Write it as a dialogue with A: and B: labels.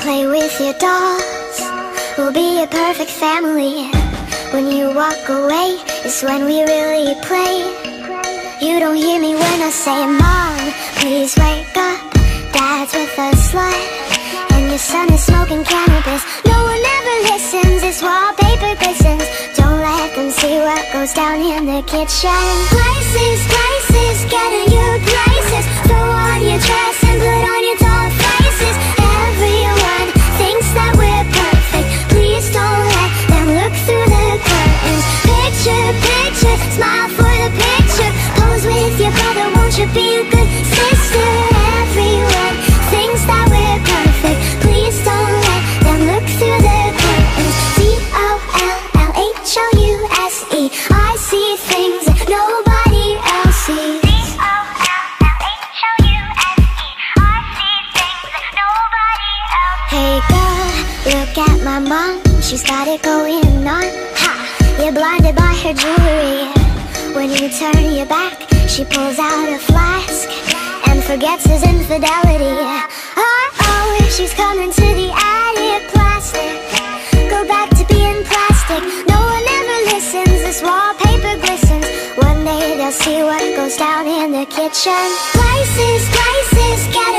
A: play with your dolls. We'll be a perfect family. When you walk away is when we really play. You don't hear me when I say, Mom, please wake up. Dad's with a slut, and your son is smoking cannabis. No one ever listens, this wallpaper glistens. Don't let them see what goes down in the kitchen. Places, places, getting you places. Throw on your dress and put on your doll faces. Everyone thinks that we're perfect. Please don't let them look through the curtains. Picture, picture, smile for the picture. Pose with your brother, won't you be a good sister? Everyone thinks that we're perfect. Please don't let them look through the curtains. D-O-L-L-H-O-U-S-E. I see things that nobody else sees. Hey girl, look at my mom, she's got it going on. Ha! You're blinded by her jewelry. When you turn your back, she pulls out a flask and forgets his infidelity. Uh-oh, she's coming to the attic. Plastic, go back to being plastic. No one ever listens, this wallpaper glistens. One day they'll see what goes down in the kitchen. Places, places, get